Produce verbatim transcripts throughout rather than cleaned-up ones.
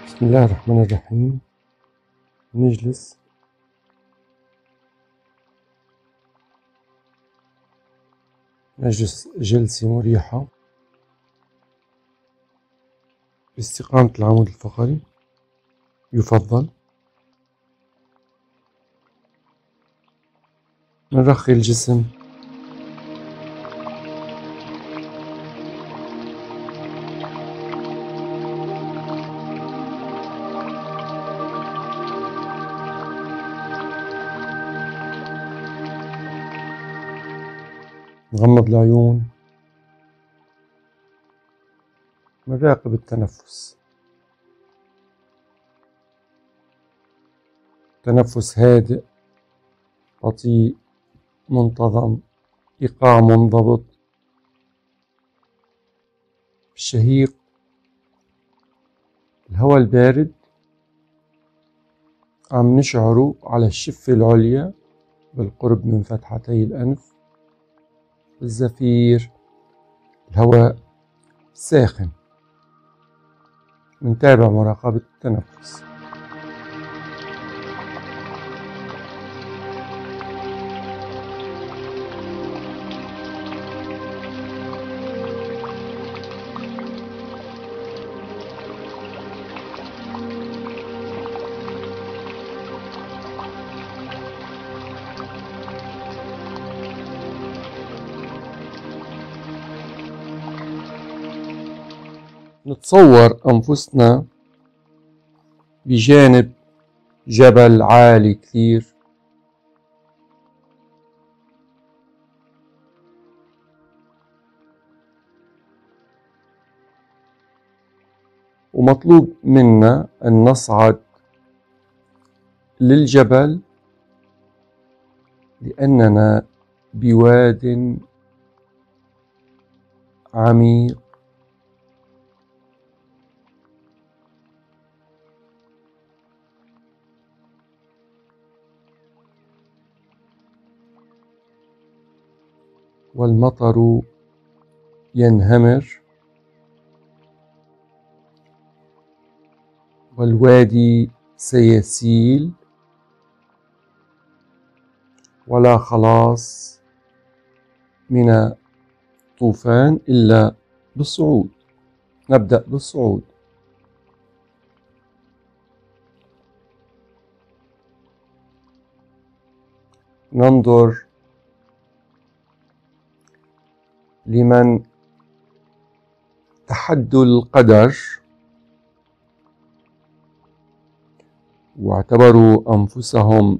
بسم الله الرحمن الرحيم. نجلس نجلس جلسة مريحة باستقامة العمود الفقري يفضل. نرخي الجسم نغمض العيون، نراقب التنفس. تنفس هادئ بطيء منتظم، إيقاع منضبط. الشهيق الهواء البارد عم نشعره على الشفة العليا بالقرب من فتحتي الأنف. الزفير الهواء ساخن. نتابع مراقبة التنفس. نتصور أنفسنا بجانب جبل عالي كثير، ومطلوب منا أن نصعد للجبل لأننا بواد عميق والمطر ينهمر والوادي سيسيل، ولا خلاص من طوفان إلا بالصعود. نبدأ بالصعود. ننظر لمن تحدوا القدر واعتبروا أنفسهم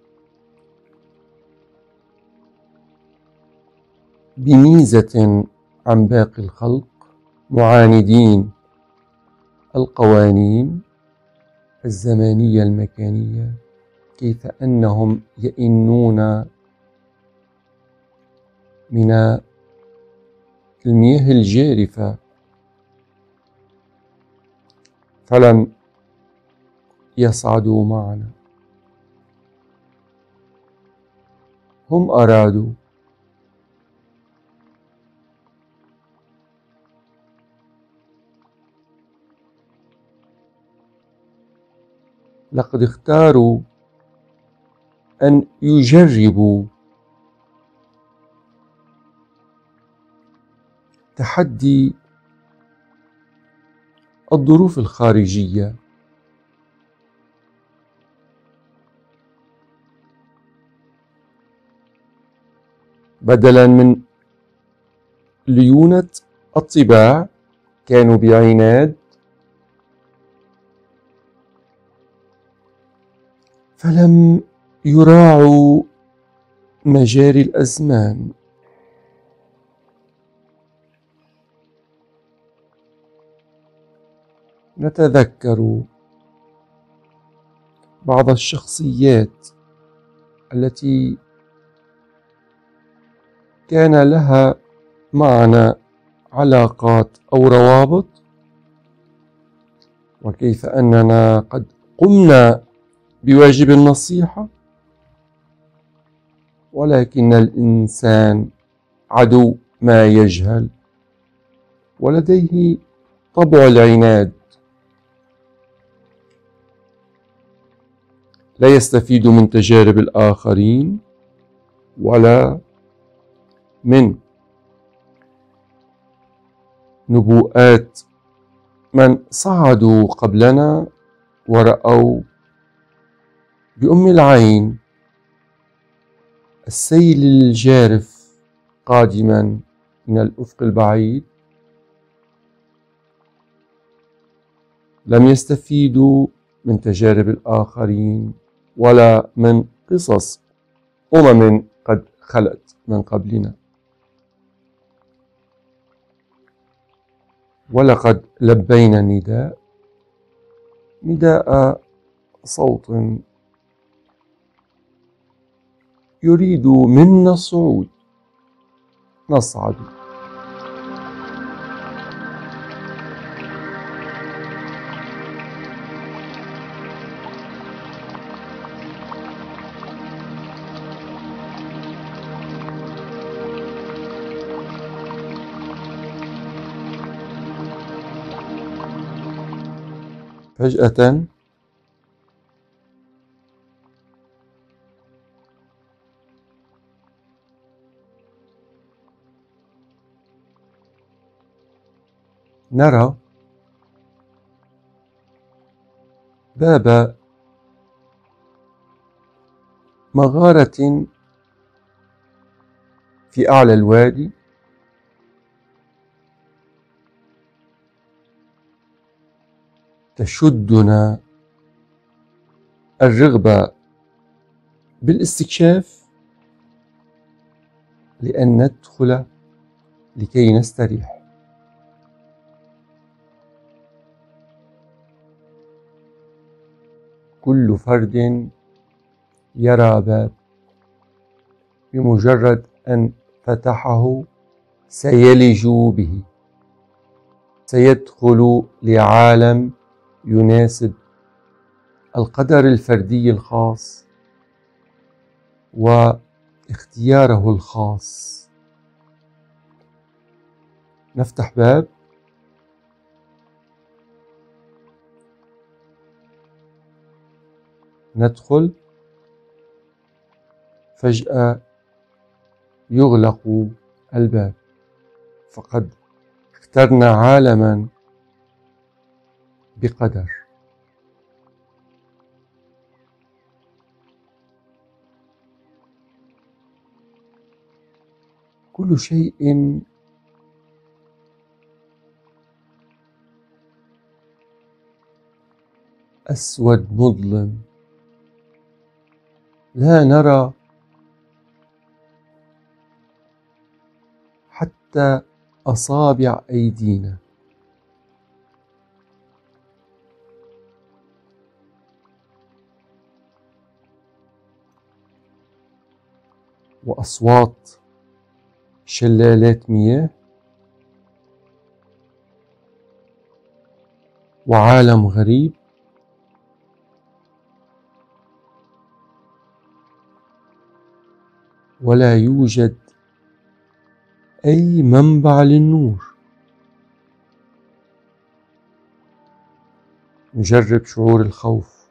بميزة عن باقي الخلق، معاندين القوانين الزمانية المكانية، كيف أنهم يئنون من المياه الجارفة فلم يصعدوا معنا. هم أرادوا لقد اختاروا أن يجربوا تحدي الظروف الخارجية، بدلا من ليونة الطباع كانوا بعناد، فلم يراعوا مجاري الأزمان. نتذكر بعض الشخصيات التي كان لها معنا علاقات أو روابط، وكيف أننا قد قمنا بواجب النصيحة، ولكن الإنسان عدو ما يجهل، ولديه طبع العناد. لا يستفيد من تجارب الآخرين ولا من نبوءات من صعدوا قبلنا ورأوا بأم العين السيل الجارف قادما من الأفق البعيد. لم يستفيدوا من تجارب الآخرين ولا من قصص أمم قد خلت من قبلنا. ولقد لبينا النداء نداء صوت يريد منا الصعود، نصعد. فجأة نرى باب مغارة في أعلى الوادي، تشدنا الرغبة بالاستكشاف لأن ندخل لكي نستريح. كل فرد يرى باب بمجرد أن فتحه سيلج به، سيدخل لعالم يناسب القدر الفردي الخاص واختياره الخاص. نفتح باب ندخل، فجأة يغلق الباب، فقد اخترنا عالما بقدر. كل شيء أسود مظلم، لا نرى حتى أصابع أيدينا. وأصوات شلالات مياه، وعالم غريب، ولا يوجد أي منبع للنور. نجرب شعور الخوف،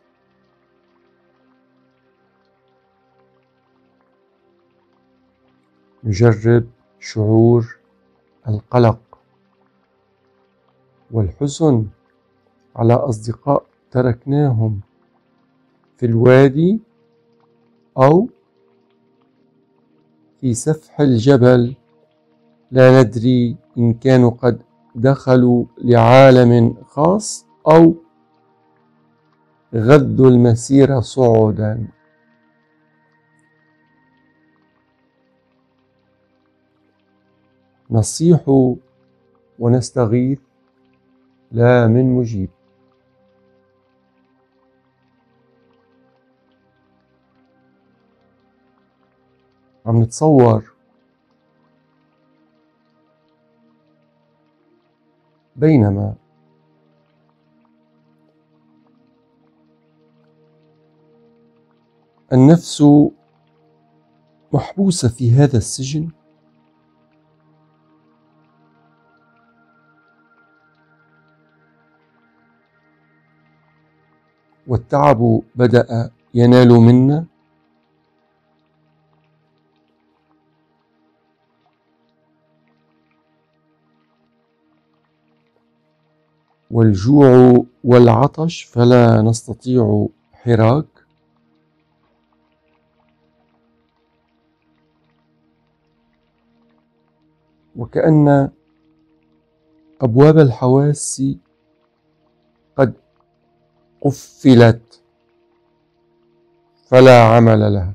نجرب شعور القلق والحزن على أصدقاء تركناهم في الوادي أو في سفح الجبل، لا ندري إن كانوا قد دخلوا لعالم خاص أو غذوا المسير صعودا. نصيح ونستغيث، لا من مجيب. عم نتصور بينما النفس محبوسة في هذا السجن، والتعب بدأ ينال منا والجوع والعطش فلا نستطيع حراك. وكأن أبواب الحواس قد قفلت فلا عمل لها.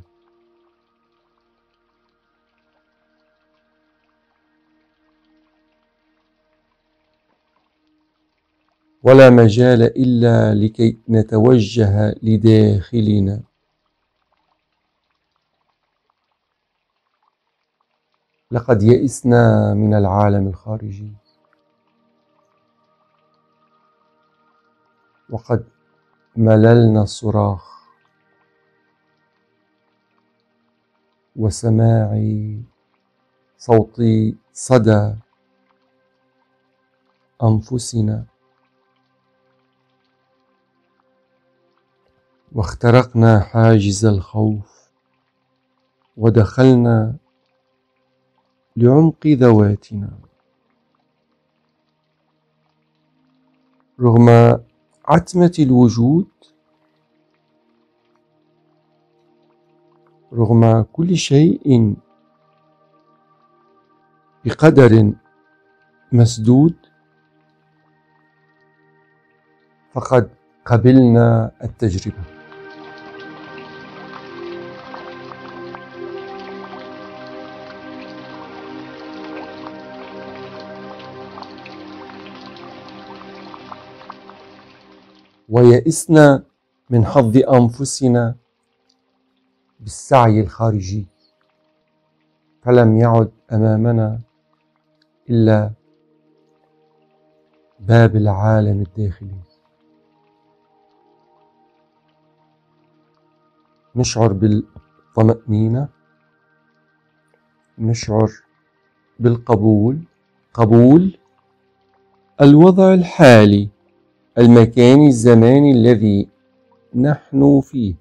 ولا مجال إلا لكي نتوجه لداخلنا. لقد يئسنا من العالم الخارجي، وقد مللنا الصراخ وسماع صوت صدى أنفسنا، واخترقنا حاجز الخوف ودخلنا لعمق ذواتنا. رغم عتمة الوجود، رغم كل شيء بقدر مسدود، فقد قبلنا التجربة. ويئسنا من حظ أنفسنا بالسعي الخارجي، فلم يعد أمامنا إلا باب العالم الداخلي. نشعر بالطمأنينة، نشعر بالقبول، قبول الوضع الحالي، المكان الزماني الذي نحن فيه.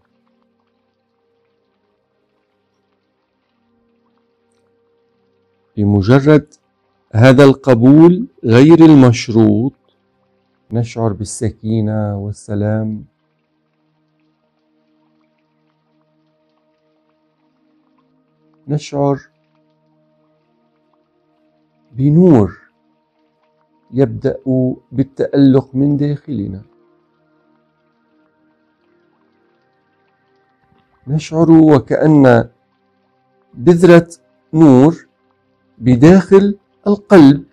بمجرد هذا القبول غير المشروط نشعر بالسكينة والسلام، نشعر بنور يبدأ بالتألق من داخلنا. نشعر وكأن بذرة نور بداخل القلب،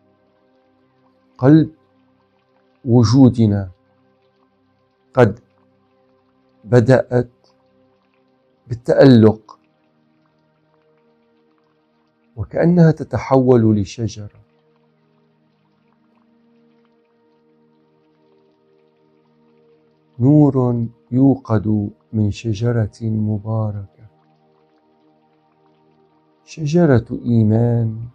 قلب وجودنا، قد بدأت بالتألق، وكأنها تتحول لشجرة. نور يوقد من شجرة مباركة، شجرة إيمان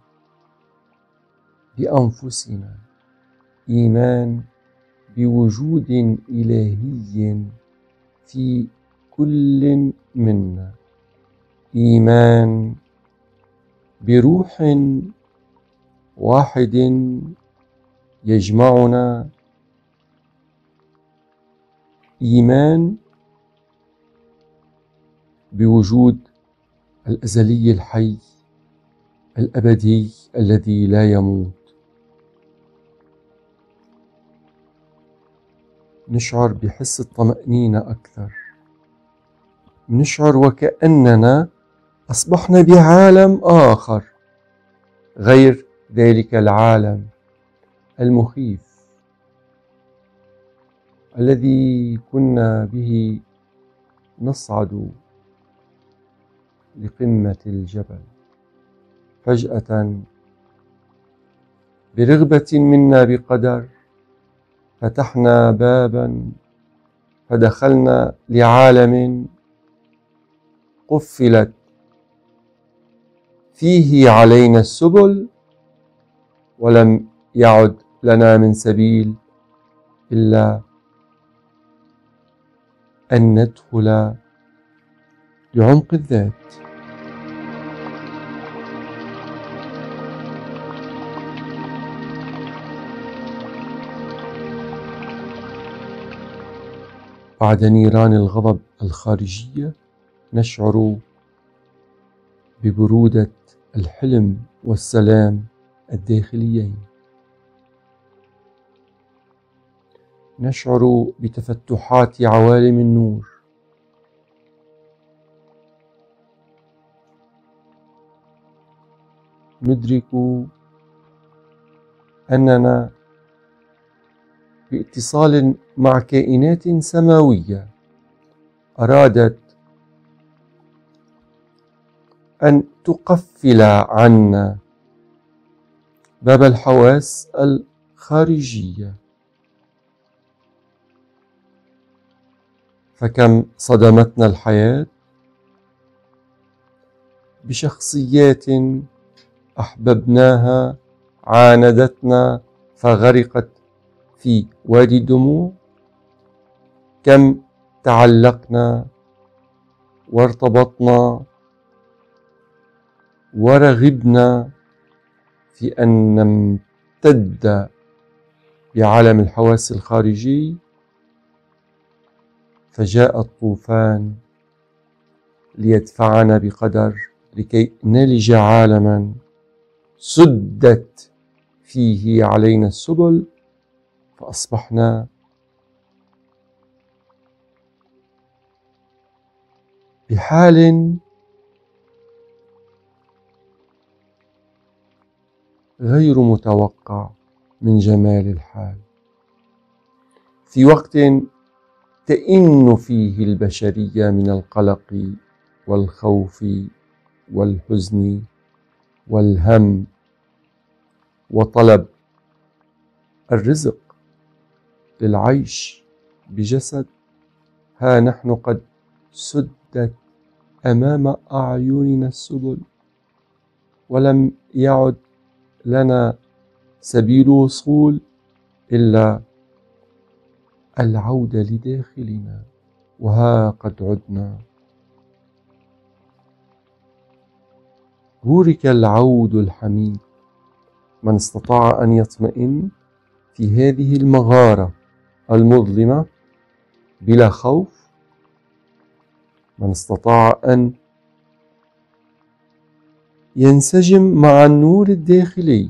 بأنفسنا، إيمان بوجود إلهي في كل منا، إيمان بروح واحد يجمعنا، إيمان بوجود الأزلي الحي الأبدي الذي لا يموت. نشعر بحس الطمأنينة أكثر، نشعر وكأننا أصبحنا بعالم آخر غير ذلك العالم المخيف الذي كنا به نصعد لقمة الجبل. فجأة برغبة منا بقدر فتحنا بابا فدخلنا لعالم قفلت فيه علينا السبل، ولم يعد لنا من سبيل إلا أن ندخل لعمق الذات. بعد نيران الغضب الخارجية نشعر ببرودة الحلم والسلام الداخليين. نشعر بتفتحات عوالم النور. ندرك أننا باتصال مع كائنات سماوية أرادت أن تقفل عنا باب الحواس الخارجية. فكم صدمتنا الحياة بشخصيات أحببناها عاندتنا فغرقت في وادي الدموع. كم تعلقنا وارتبطنا ورغبنا في أن نمتد بعالم الحواس الخارجي، فجاء الطوفان ليدفعنا بقدر لكي نلج عالما سدت فيه علينا السبل، فأصبحنا بحال غير متوقع من جمال الحال، في وقت تئن فيه البشرية من القلق والخوف والحزن والهم وطلب الرزق للعيش بجسد. ها نحن قد سدت أمام أعيننا السبل، ولم يعد لنا سبيل وصول إلا العودة لداخلنا. وها قد عدنا. بورك العود الحميد من استطاع أن يطمئن في هذه المغارة المظلمة بلا خوف، من استطاع أن ينسجم مع النور الداخلي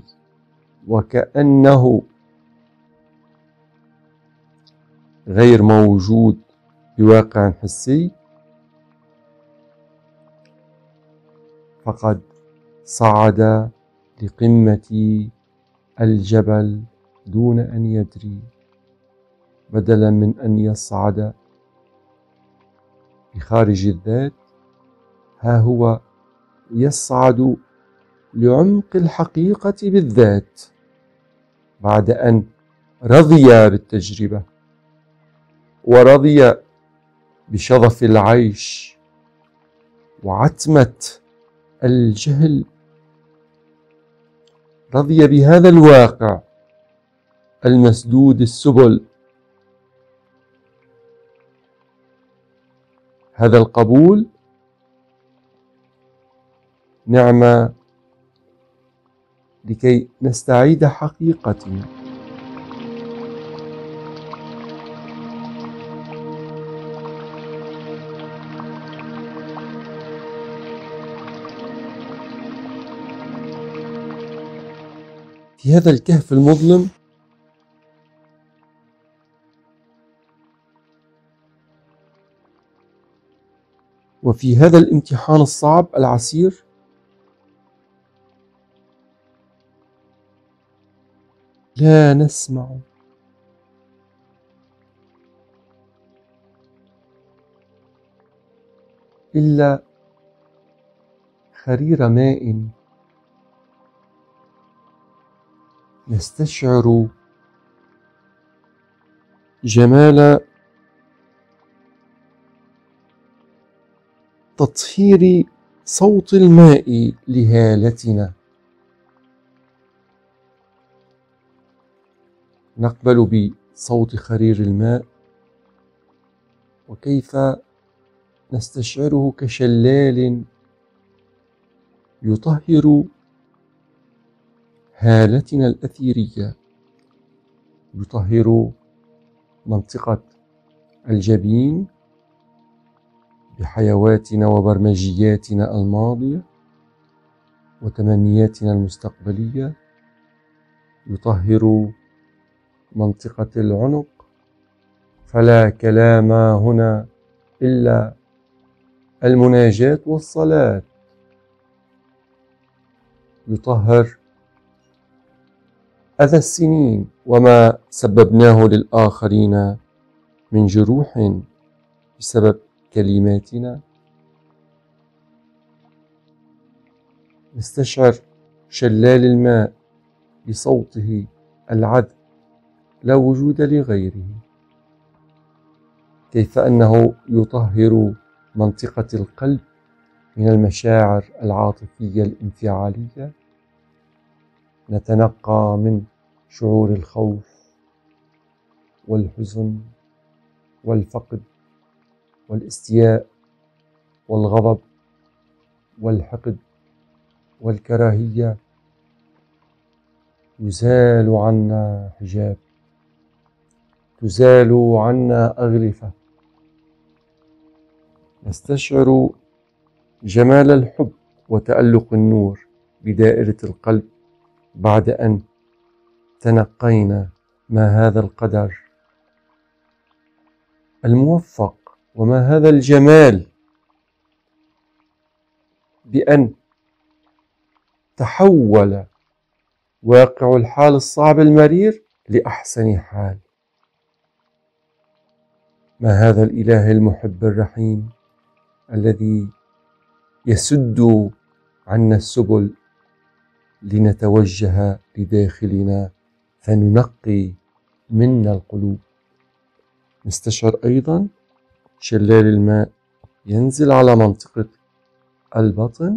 وكأنه غير موجود بواقع حسي، فقد صعد لقمة الجبل دون أن يدري، بدلا من أن يصعد بخارج الذات، ها هو يصعد لعمق الحقيقة بالذات بعد أن رضي بالتجربة ورضي بشظف العيش وعتمة الجهل. رضي بهذا الواقع المسدود السبل. هذا القبول نعمة لكي نستعيد حقيقتنا. في هذا الكهف المظلم وفي هذا الامتحان الصعب العسير لا نسمع إلا خرير ماء نستشعر جمال تطهير صوت الماء لهالتنا. نقبل بصوت خرير الماء وكيف نستشعره كشلال يطهر هالتنا الأثيرية، يطهر منطقة الجبين بحيواتنا وبرمجياتنا الماضية وتمنياتنا المستقبلية، يطهر منطقة العنق، فلا كلام هنا إلا المناجاة والصلاة. يطهر أذى السنين وما سببناه للآخرين من جروح بسبب كلماتنا. نستشعر شلال الماء بصوته العذب لا وجود لغيره، كيف أنه يطهر منطقة القلب من المشاعر العاطفية الانفعالية. نتنقى من شعور الخوف والحزن والفقد والاستياء والغضب والحقد والكراهية. يزال عنا حجاب، تزال عنا أغلفة. نستشعر جمال الحب وتألق النور بدائرة القلب بعد أن تنقينا ما هذا القدر الموفق وما هذا الجمال بأن تحول واقع الحال الصعب المرير لأحسن حال. ما هذا الإله المحب الرحيم الذي يسد عنا السبل لنتوجه لداخلنا فننقي منا القلوب. نستشعر أيضا شلال الماء ينزل على منطقة البطن،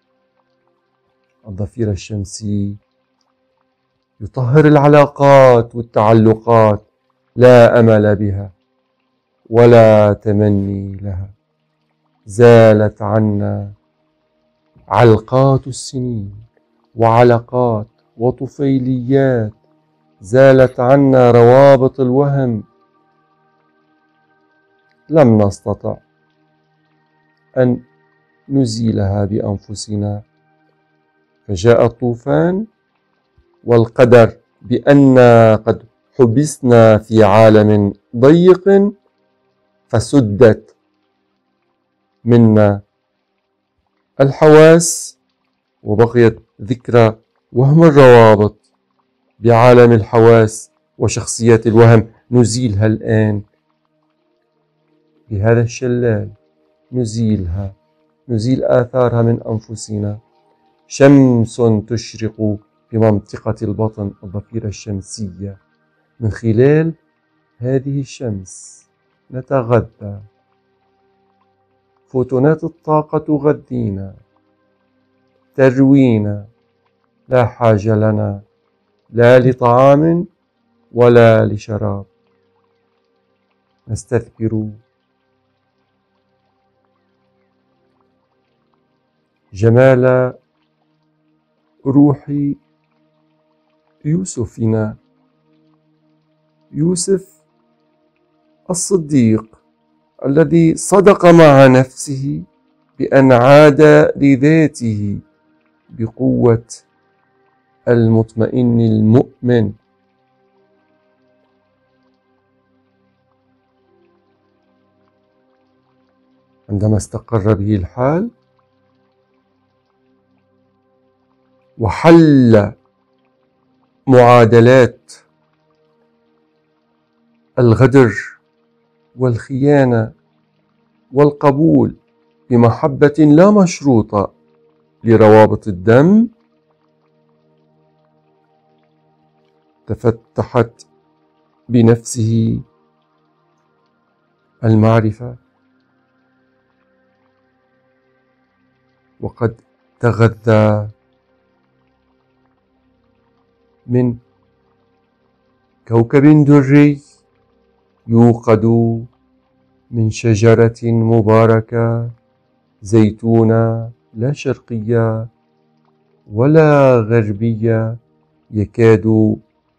الضفير الشمسي، يطهر العلاقات والتعلقات، لا أمل بها ولا تمني لها. زالت عنا علقات السنين وعلقات وطفيليات، زالت عنا روابط الوهم. لم نستطع أن نزيلها بأنفسنا، فجاء الطوفان والقدر بأننا قد حبسنا في عالم ضيق، فسدت منا الحواس وبقيت ذكرى وهم الروابط بعالم الحواس وشخصيات الوهم. نزيلها الآن بهذا الشلال، نزيلها، نزيل آثارها من أنفسنا. شمس تشرق بمنطقة البطن، الضفيرة الشمسية. من خلال هذه الشمس نتغذى، فوتونات الطاقة تغذينا، تروينا. لا حاجة لنا لا لطعام ولا لشراب. نستذكر جمال روح يوسفنا، يوسف الصديق الذي صدق مع نفسه بأن عاد لذاته بقوة المطمئن المؤمن. عندما استقر به الحال وحل معادلات الغدر والخيانة والقبول بمحبة لا مشروطة لروابط الدم، تفتحت بنفسه المعرفة، وقد تغذى من كوكب دري يوقد من شجرة مباركة زيتونة لا شرقية ولا غربية يكاد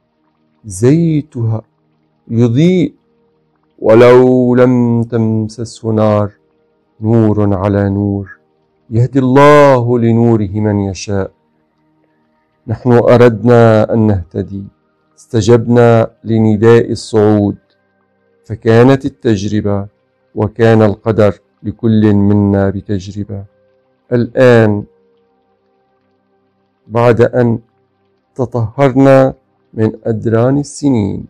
زيتها يضيء ولو لم تمسسه نار، نور على نور، يهدي الله لنوره من يشاء. نحن أردنا أن نهتدي، استجبنا لنداء الصعود، فكانت التجربة وكان القدر لكل منا بتجربة. الآن بعد أن تطهرنا من أدران السنين،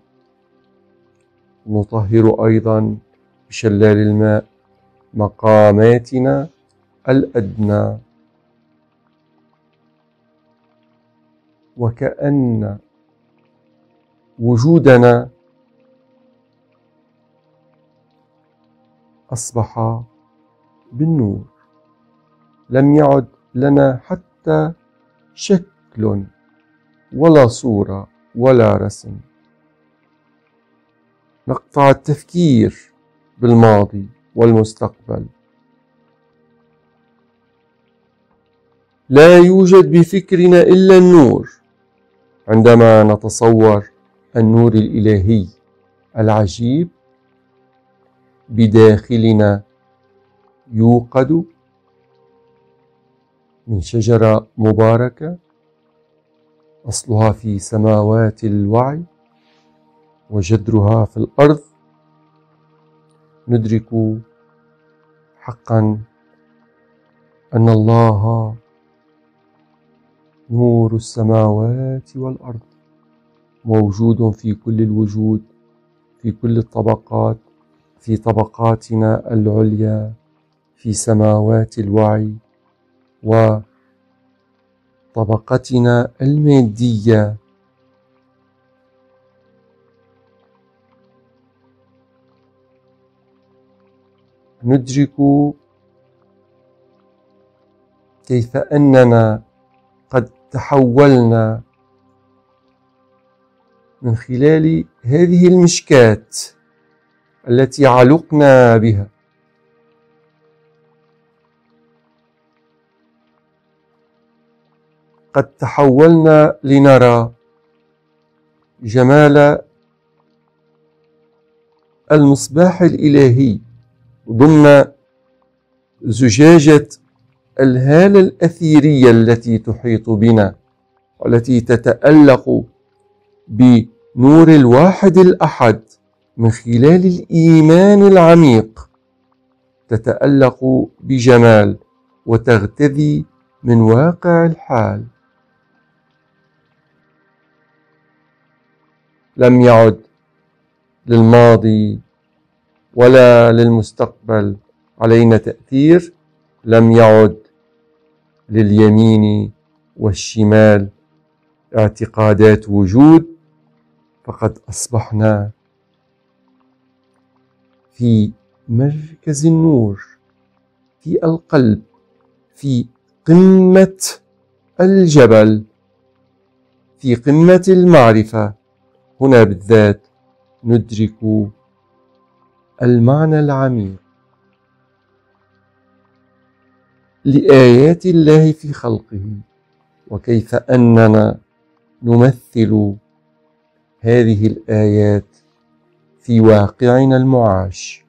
نطهر أيضا بشلال الماء مقاماتنا الأدنى، وكأن وجودنا أصبح بالنور، لم يعد لنا حتى شكل ولا صورة ولا رسم. نقطع التفكير بالماضي والمستقبل، لا يوجد بفكرنا إلا النور. عندما نتصور النور الإلهي العجيب بداخلنا يوقد من شجرة مباركة أصلها في سماوات الوعي وجذرها في الأرض، ندرك حقا أن الله نور السماوات والأرض، موجود في كل الوجود، في كل الطبقات، في طبقاتنا العليا، في سماوات الوعي وطبقتنا المادية. ندرك كيف أننا قد تحولنا من خلال هذه المشكاة التي علقنا بها قد تحولنا لنرى جمال المصباح الإلهي ضمن زجاجة الهالة الأثيرية التي تحيط بنا، والتي تتألق بنور الواحد الأحد من خلال الإيمان العميق، تتألق بجمال وتغتذي من واقع الحال. لم يعد للماضي ولا للمستقبل علينا تأثير، لم يعد لليمين والشمال اعتقادات وجود، فقد أصبحنا في مركز النور، في القلب، في قمة الجبل، في قمة المعرفة. هنا بالذات ندرك المعنى العميق لآيات الله في خلقه، وكيف أننا نمثل هذه الآيات في واقعنا المعاش.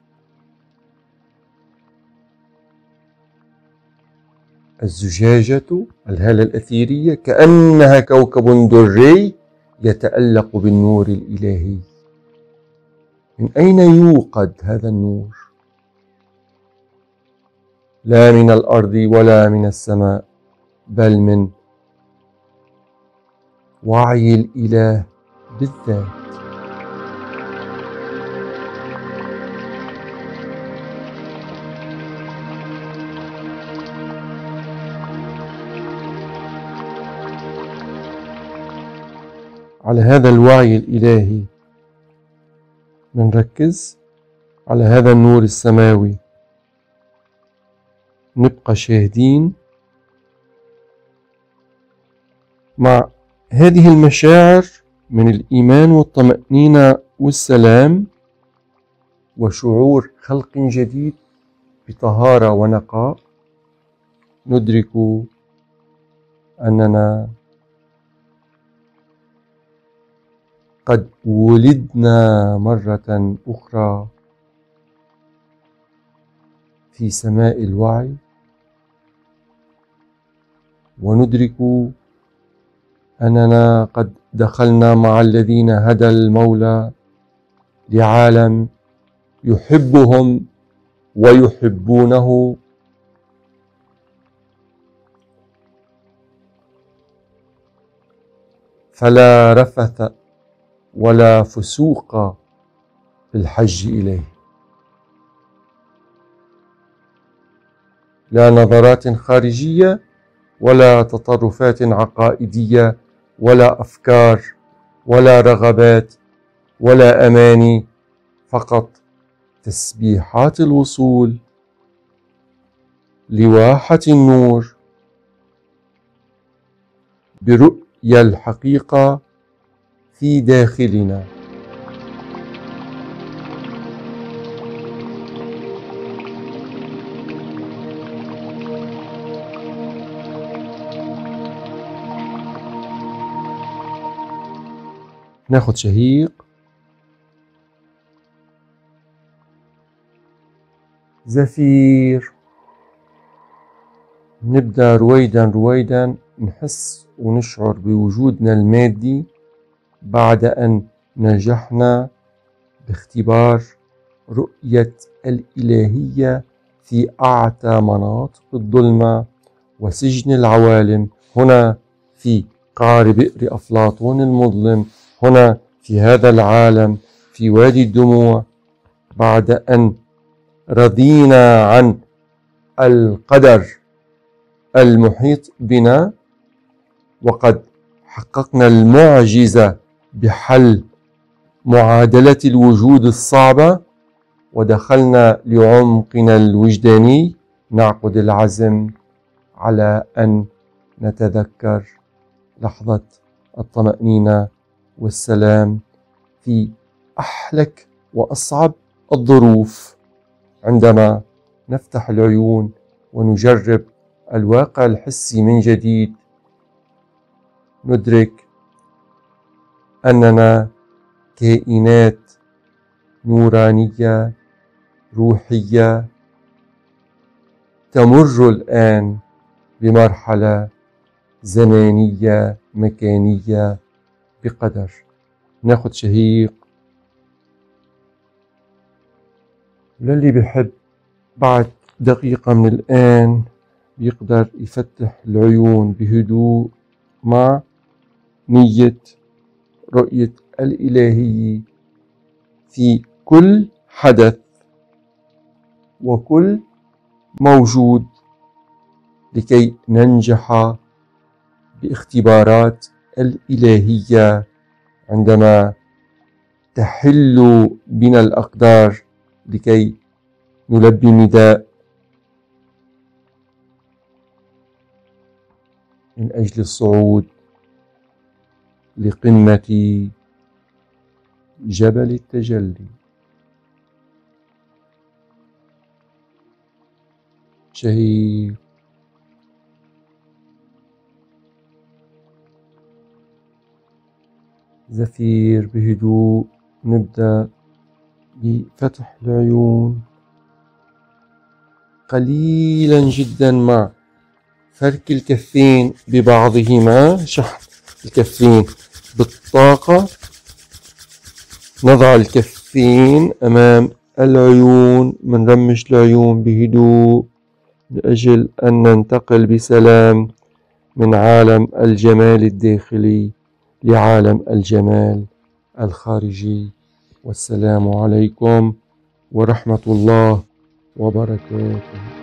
الزجاجة الهالة الأثيرية كأنها كوكب دري يتألق بالنور الإلهي. من أين يوقد هذا النور؟ لا من الأرض ولا من السماء، بل من وعي الإله بالذات. على هذا الوعي الإلهي نركز، على هذا النور السماوي نبقى شاهدين مع هذه المشاعر من الإيمان والطمأنينة والسلام وشعور خلق جديد بطهارة ونقاء، ندرك أننا قد ولدنا مرة أخرى في سماء الوعي، وندرك أننا قد دخلنا مع الذين هدى المولى لعالم يحبهم ويحبونه، فلا رفث ولا فسوق في الحج إليه، لا نظرات خارجية ولا تطرفات عقائدية ولا أفكار ولا رغبات ولا أماني، فقط تسبيحات الوصول لواحة النور برؤية الحقيقة في داخلنا. ناخد شهيق، زفير، نبدأ رويدا رويدا نحس ونشعر بوجودنا المادي بعد أن نجحنا باختبار رؤية الإلهية في أعتى مناطق الظلمة وسجن العوالم، هنا في قعر بئر أفلاطون المظلم، هنا في هذا العالم في وادي الدموع، بعد أن رضينا عن القدر المحيط بنا وقد حققنا المعجزة بحل معادلة الوجود الصعبة ودخلنا لعمقنا الوجداني، نعقد العزم على أن نتذكر لحظة الطمأنينة والسلام في أحلك وأصعب الظروف، عندما نفتح العيون ونجرب الواقع الحسي من جديد، ندرك أننا كائنات نورانية روحية تمر الآن بمرحلة زمانية مكانية بقدر. ناخد شهيق، للي بيحب بعد دقيقة من الآن يقدر يفتح العيون بهدوء مع نية رؤية الإلهية في كل حدث وكل موجود، لكي ننجح باختبارات الإلهية عندما تحل بنا الأقدار، لكي نلبي نداء من أجل الصعود لقمة جبل التجلي. شهيق، زفير بهدوء، نبدأ بفتح العيون قليلا جدا مع فرك الكفين ببعضهما، شحن الكفين بالطاقة، نضع الكفين أمام العيون، منرمش العيون بهدوء لأجل أن ننتقل بسلام من عالم الجمال الداخلي لعالم الجمال الخارجي. والسلام عليكم ورحمة الله وبركاته.